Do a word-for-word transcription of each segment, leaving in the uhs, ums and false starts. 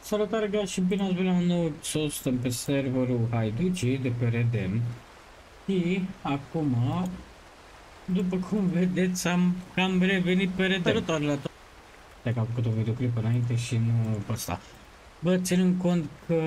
Salutare guys și bine ați venit la un nou episod. Suntem pe serverul Haiducii de pe Redem. Și acum, după cum vedeți, am cam revenit pe Redem. Salutare la toți. Dacă am făcut un videoclip înainte și nu pe ăsta. Bă, ținând cont că...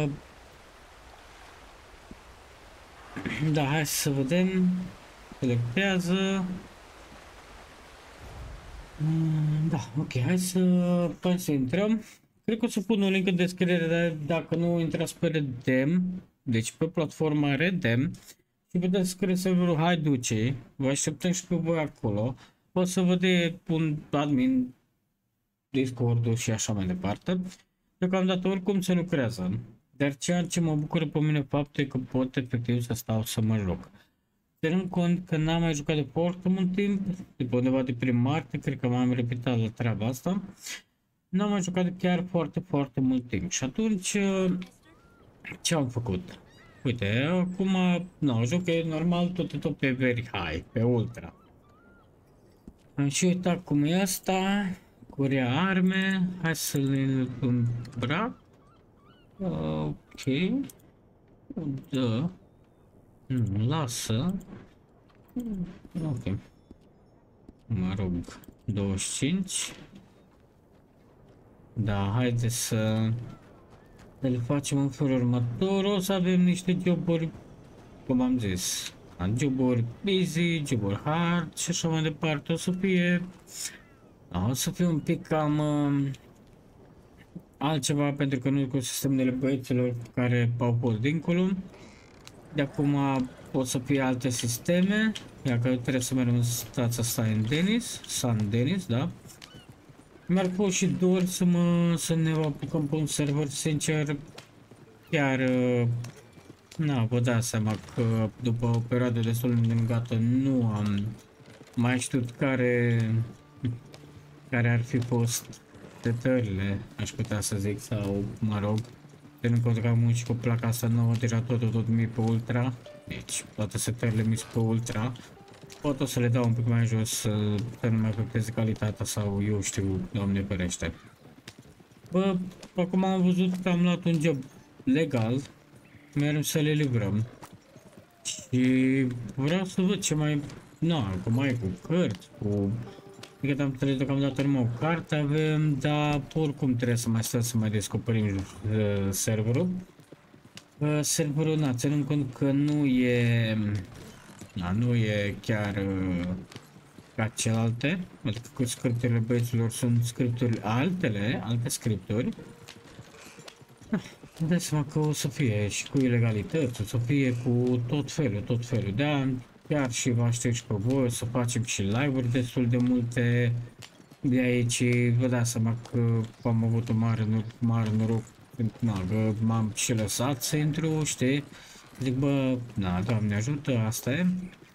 Da, hai să vedem. Selectează. Da, ok, hai să, hai să intrăm. Cred că o să pun un link în descriere, dar dacă nu intrați pe Redem, deci pe platforma Redem, și vedeți scrie serverul Haiducii, vă așteptăm și pe voi acolo. O să vă dea un admin, Discord-ul și așa mai departe. Deocamdată oricum se lucrează, dar ceea ce mă bucură pe mine faptul e că pot efectiv să stau să mă joc. Ținând cont că n-am mai jucat de foarte mult timp, de undeva de prin martie, cred că m-am repetat la treaba asta. N-am mai jucat de chiar foarte, foarte mult timp și atunci ce am făcut? Uite, acum, nu, joc e normal tot, tot pe very high, pe ultra. Am și uitat cum e asta, curea arme, hai să le îmbrac. Ok, da, nu, lasă, ok, mă rog, douăzeci și cinci. Da, haideți să le facem în felul următor. O să avem niște joburi, cum am zis, joburi easy, joburi hard și așa mai departe. O să fie, da, o să fie un pic cam uh, altceva, pentru că nu cu sistemele băieților care au fost dincolo. De acum o să fie alte sisteme, iar că trebuie să mergem în stația Saint Denis, San Denis, da? Mi-ar fost și dor să, mă, să ne apucăm pe un server, sincer, chiar, na, vă dați seama că după o perioadă destul de îndelungată nu am mai știut care, care ar fi fost setările, aș putea să zic, sau, mă rog, ținând cont că am și cu placa asta nouă, deja tot, tot mi pe ultra, deci toate setările mi pe ultra. Pot o să le dau un pic mai jos să nu mai afecteze calitatea sau eu știu, Doamne ferește. Bă, acum am văzut că am luat un job legal, mergem să le livrăm. Și vreau să văd ce mai, na, cu mai cu cărți, cu... Adică am trăit deocamdată numai o carte avem, dar oricum trebuie să mai stăm să mai descoperim uh, serverul. Uh, serverul, na, ținând cont că nu e... Da, nu e chiar uh, ca celelalte, adică cu scripturile băieților sunt scripturi altele, alte scripturi. Dați seama că o să fie și cu ilegalități, o să fie cu tot felul, tot felul. De-aia chiar și vă aștept și pe voi, o să facem și live-uri destul de multe de aici. Vă dați seama că am avut un mare, mare noroc, na, că m-am și lăsat să intru, știi? Zic, bă, na, Doamne ajută, asta e.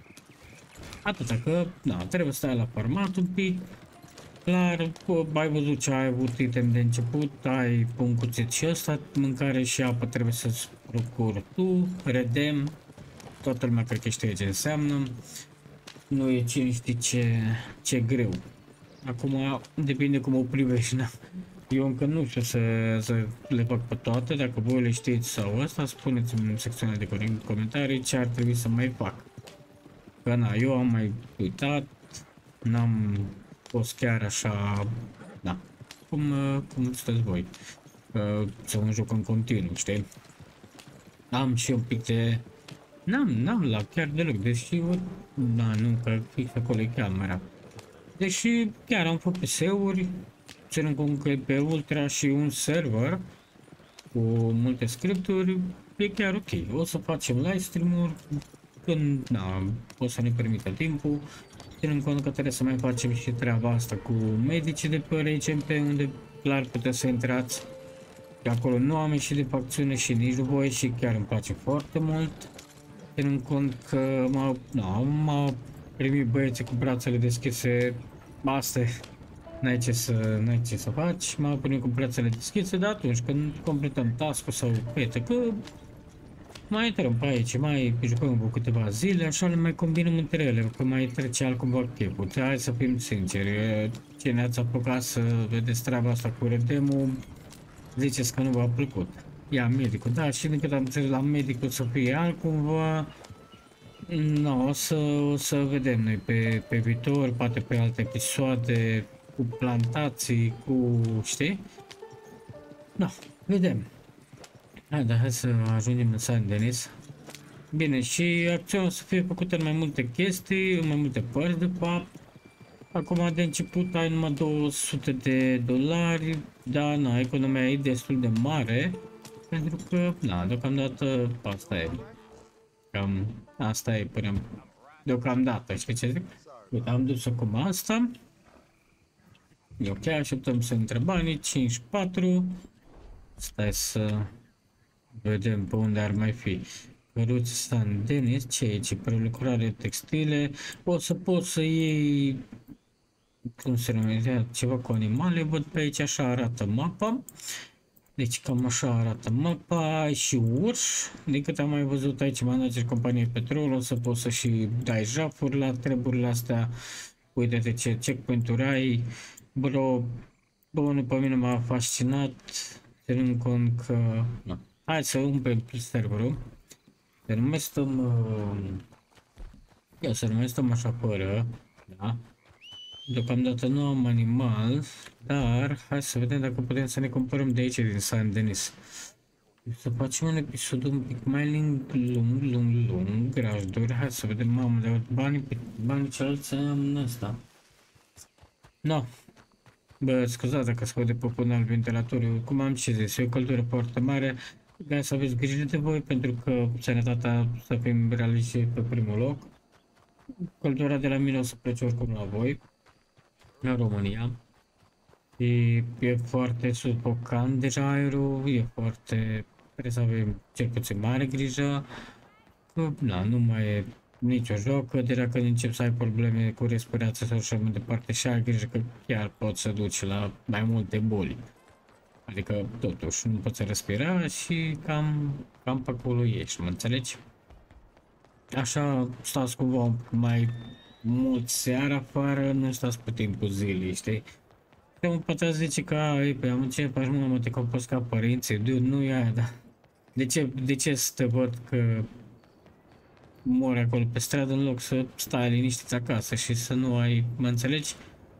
Atâta că, da, trebuie să stai la format un pic. Clar, ai văzut ce ai avut item de început, ai un cuțit și ăsta, mâncare și apă trebuie să-ți procuri tu, Redem. Toată lumea cred că știe ce înseamnă. Nu e cine știe ce, ce greu. Acum, depinde cum o privești, na. Eu încă nu știu să, să le fac pe toate, dacă voi le știți sau asta, spuneți-mi în secțiunea de comentarii ce ar trebui să mai fac. Că na, eu am mai uitat, n-am fost chiar așa, da, cum, cum sunteți voi, uh, să mă joc în continuu, știi? Am și un pic de, n-am, n-am la chiar deloc, deși, da, nu, că fix acolo e camera. Deși chiar am făcut P S-uri, ținând cont că e pe ultra și un server cu multe scripturi, e chiar ok. O să facem live stream-uri când, na, o să ne permită timpul, ținând cont că trebuie să mai facem și treaba asta cu medicii de pe R C M P, unde clar puteți să intrați. De acolo nu am ieșit de facțiune și nici voi și chiar îmi place foarte mult, ținând cont că m-au primit băieții cu brațele deschise, asta e. N-ai ce să, n-ai ce să faci, m-au primit cu brațele deschise, dar atunci când completăm task-ul sau uite că mai intrăm pe aici, mai jucăm cu câteva zile, așa le mai combinăm între ele, că mai trece altcumva cheful. Hai să fim sinceri, cine ați apucat să vedeți treaba asta cu Redem-ul, ziceți că nu v-a plăcut. Ia medicul, da, și din cât am înțeles la medicul să fie altcumva. No, o să, o să vedem noi pe, pe viitor, poate pe alte episoade, cu plantații, cu, știi? No, vedem. Hai, da, hai să ajungem în Saint Denis. Bine, și acțiunea o să fie făcută în mai multe chestii, în mai multe părți de fapt. Acum de început ai numai două sute de dolari, dar na, economia e destul de mare, pentru că, na, deocamdată asta e. Cam asta e până deocamdată, știi ce zic? Uite, am dus acum asta. E ok, așteptăm să intre banii, cinci patru. Stai să vedem pe unde ar mai fi. Căruți Saint Denis, ce e aici? Prelucrare textile. O să poți să iei, cum se numește, ceva cu animale. Văd pe aici, așa arată mapa. Deci cam așa arată mapa și urși. De cât am mai văzut aici manager companiei petrol, o să poți să și dai jafuri la treburile astea. Uite-te ce checkpoint-uri ai. Bro, bă, pe mine m-a fascinat, ținând cont că... No. Hai să umplem serverul. Să nu mai stăm... Uh... Ia să nu mai stăm așa fără, da? Deocamdată nu am animal, dar hai să vedem dacă putem să ne cumpărăm de aici din Saint Denis. Să facem un episod un pic mai lung, lung, lung, lung, grajduri. Hai să vedem, mamă, de banii, banii cealalți am ăsta. No. Bă, scuzați dacă se vede pe până al ventilatorului, cum am ce zis, e o căldură foarte mare. Vreau să aveți grijă de voi, pentru că sănătatea să fim realiști pe primul loc. Căldura de la mine o să plece oricum la voi, la România. E, e foarte sufocant deja aerul, e foarte... Trebuie să avem cel puțin mare grijă. Că, na, nu mai e nicio joacă, deja când încep să ai probleme cu respirația sau așa mai departe, și ai grijă că chiar poți să duci la mai multe boli. Adică, totuși, nu poți respira și cam, cam pe acolo ești, mă înțelegi? Așa, stați cumva mai mult seara afară, nu stați pe timpul zilei, știi? Că un pățat zice că, ei, pe am început, faci mă, te compost ca părinții, dude, nu e aia, da. De ce, de ce să te văd că mori acolo pe stradă în loc să stai liniștit acasă și să nu ai, mă înțelegi?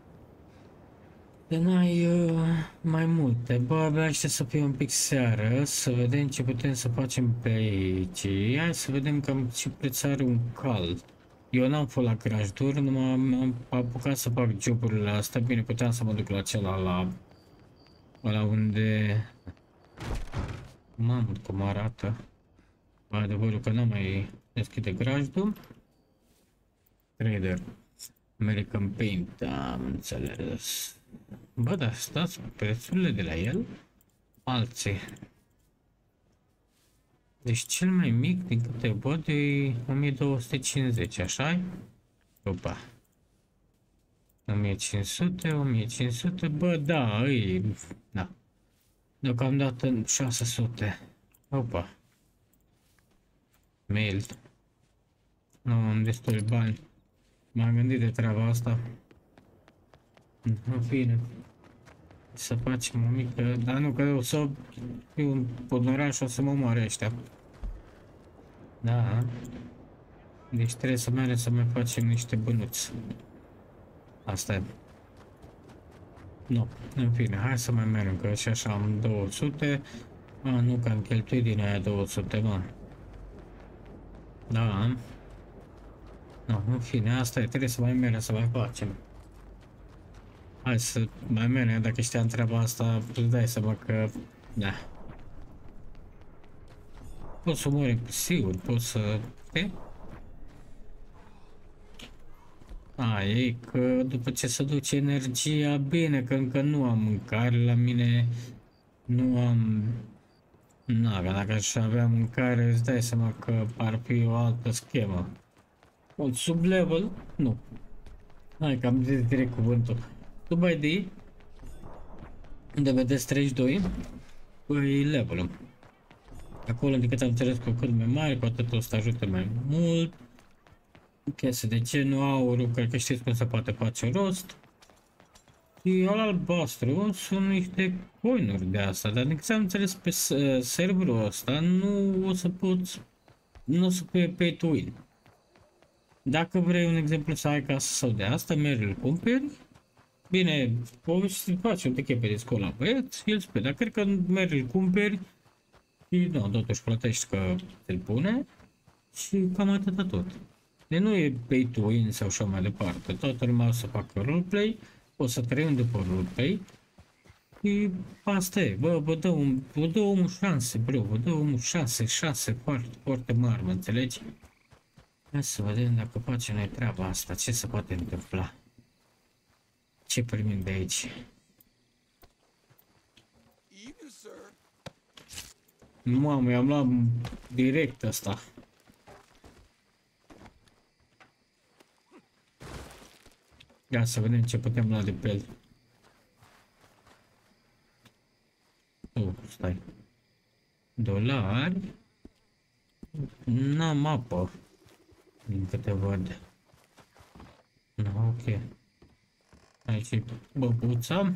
Să n-ai uh, mai multe. Bă, abia aștept să fie un pic seară, să vedem ce putem să facem pe aici. Hai să vedem cam ce preț are un cal. Eu n-am fost la grajduri, nu m-am apucat să fac joburile astea. Bine, puteam să mă duc la celălalt, la, la unde... Mamă, cum arată. Bă, adevărul că n-am mai deschide grajdul. Trader. American Paint, am înțeles. Bă, dar stați, prețurile de la el? Alții. Deci cel mai mic, din câte văd, e o mie două sute cincizeci, așa-i? Opa. o mie cinci sute, o mie cinci sute, bă, da, e... Da. Deocamdată șase sute. Opa. Mail. Nu am destui bani. M-am gândit de treaba asta. În fine. Să facem o mică... Dar nu, că o să fiu un podnoraș, o să mă moare ăștia. Da. Deci trebuie să mergem să mai facem niște bănuți. Asta e. Nu, în fine, hai să mai mergem, că și așa am două sute. A, nu, că am cheltuit din aia două sute, mă. Da. No, în fine, asta e, trebuie să mai mergem să mai facem. Hai să mai mergem, dacă știam treaba asta, îți dai seama că... Da. Poți să mori, sigur, poți să... E? A, e că după ce se duce energia, bine, că încă nu am mâncare la mine, nu am... Na, dacă aș avea mâncare, îți dai seama că ar fi o altă schemă. Un sub-level? Nu. Hai că am zis direct cuvântul. Sub I D, unde vedeți treizeci și doi, păi level-ul. Acolo, de cât am înțeles, cu cât mai mare, cu atât o să te ajute mai mult. Chestia de genul, aurul, cred că știți cum se poate face rost. Și al albastru sunt niște coinuri de asta, dar din câte am înțeles pe s- serverul ăsta nu o să poți, nu o să fie pay to win. Dacă vrei un exemplu să ai casă sau de asta, mergi, îl cumperi. Bine, poți faci un ticket pe Discord la băieți, el spune, dar cred că mergi, îl cumperi și nu, totuși plătești că ți-l pune și cam atâta tot. De nu e pay to win sau așa mai departe, toată lumea o să facă roleplay, o să trăim după roleplay și asta e, bă, vă dă, un, vă dă omul șanse, bro, vă dă omul șanse, șanse foarte, foarte mari, mă înțelegi? Hai să vedem dacă facem noi treaba asta, ce se poate întâmpla. Ce primim de aici? Mamă, i-am luat direct asta. Ia să vedem ce putem lua de pe el. Oh, stai. Dolari. N-am apă. Din câte văd. No, ok. Aici e băbuța.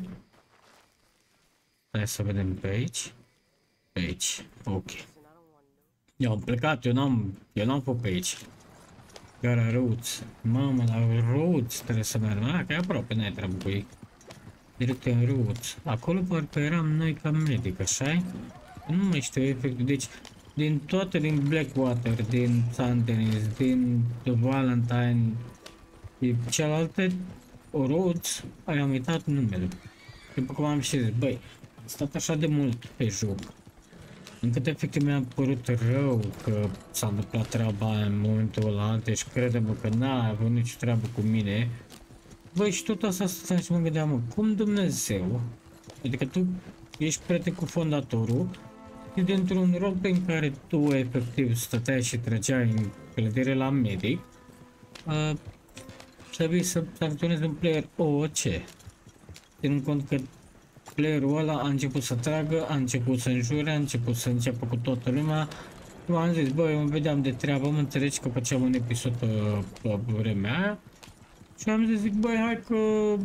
Hai să vedem pe aici. Pe aici. Ok. Eu am plecat, eu n-am, eu n-am fost pe aici. Gara Rhodes. Mamă, la Rhodes trebuie să mergem. Ah, că e aproape, n-ai treabă cu ei. Direct în Rhodes. Acolo parcă eram noi ca medic, așa-i? Nu mai știu efectiv. Deci, din toate, din Blackwater, din Saint Denis, din The Valentine, și celelalte, Rhodes, am uitat numele. După cum am și zis, băi, am stat așa de mult pe joc, încât efectiv mi-a părut rău că s-a întâmplat treaba aia în momentul ăla, deci crede-mă că n-a avut nicio treabă cu mine. Băi, și tot asta stăteam și mă gândeam, mă, cum Dumnezeu, adică tu ești prieten cu fondatorul și dintr-un rol în care tu efectiv stăteai și treceai în clădire la medic, uh, trebuie să acționezi un player O O C. Ținând cont că playerul ăla a început să tragă, a început să înjure, a început să înceapă cu toată lumea. Eu am zis, băi, eu mă vedeam de treabă, mă înțelegi că făceam un episod pe, pe vremea aia. Și am zis, zic, băi, hai că...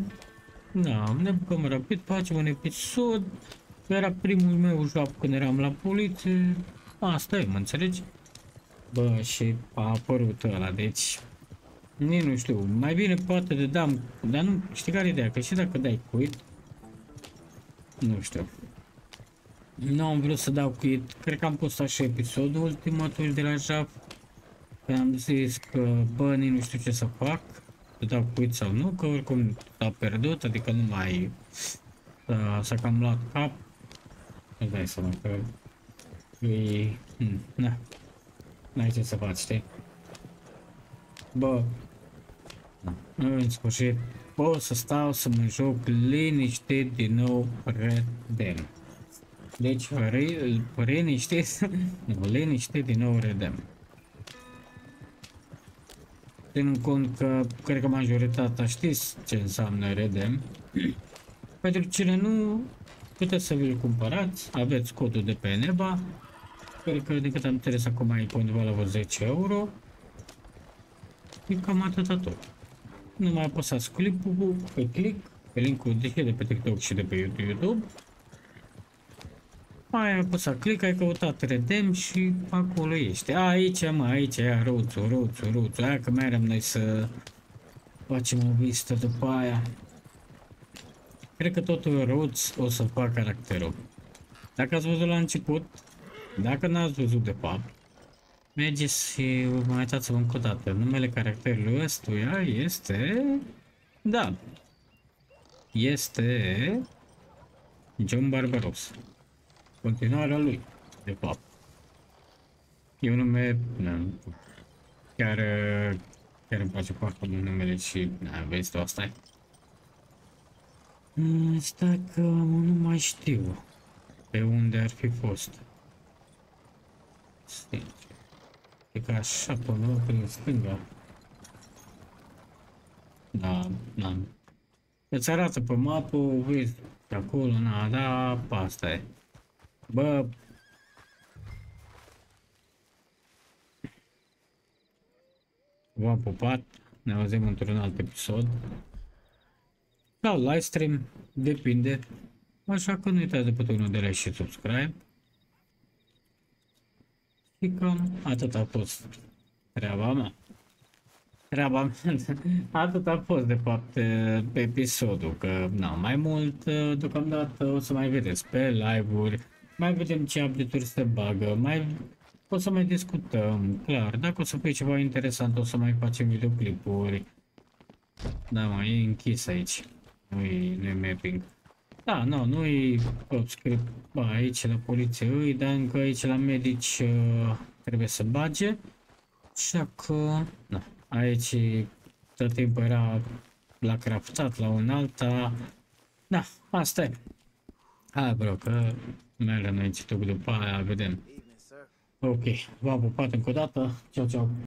Na, ne bucăm rapid, facem un episod. Era primul meu joc când eram la poliție. Asta e, mă înțelegi? Bă, și a apărut ăla, deci... Nici nu știu, mai bine poate de dam, dar nu, știi care e ideea, că și dacă dai quit, nu știu. Nu am vrut să dau quit, cred că am postat și episodul ultimatul de la Jaf. Că am zis că, bă, nici nu știu ce să fac, să dau quit sau nu, că oricum s-a pierdut, adică nu mai s-a cam luat cap. Îți dai seama că e, na, n-ai ce să faci, știi? Bă, în sfârșit, pot să stau să mă joc liniștit din nou Redem. Deci, liniștit, nu, liniștit din nou Redem. Ținând cont că, cred că majoritatea știți ce înseamnă Redem. Pentru cine nu, puteți să vi-l cumpărați, aveți codul de pe Neva. Cred că, de cât am înțeles, acum e pe undeva la vreo zece euro. E cam atâta tot. Nu mai apăsați clipul pe click, pe linkul de de pe TikTok și de pe YouTube. Mai apăsat click, ai căutat Redem și acolo ești. A, aici, mă, aici, ia, roțu, roțu, roțu. Aia că mai eram noi să facem o vizită după aia. Cred că totul roț o să fac caracterul. Dacă ați văzut la început, dacă n-ați văzut de fapt, mergeți și mai uitați-vă încă o dată. Numele caracterului ăstuia este... Da. Este... John Barbaros. Continuarea lui, de fapt. E un nume... Na, chiar... Chiar îmi place foarte mult numele și... Na, vezi tu, asta e. Stai că nu mai știu pe unde ar fi fost. Sincer. E ca așa, până prin stânga. Da, da. Îți arată pe mapă, vezi, de acolo, na, da, asta e. Bă, v-am pupat, ne auzim într-un alt episod. sau live stream, depinde. Așa că nu uitați de butonul de like și subscribe. Și cam atât a fost treaba mea. Treaba mea, atât a fost de fapt pe episodul, că na, mai mult deocamdată o să mai vedeți pe live-uri, mai vedem ce update-uri se bagă, mai o să mai discutăm, clar, dacă o să fie ceva interesant o să mai facem videoclipuri. Da, mă, e închis aici, nu-i nu mapping. Da, nu, nu-i script aici la poliție, îi, dar încă aici la medici uh, trebuie să bage. Așa că, da, aici tot timpul era la craftat, la un alta. Da, asta e. Hai, bro, că mergem noi după aia, vedem. Ok, v-am pupat încă o dată. Ciao, ciao.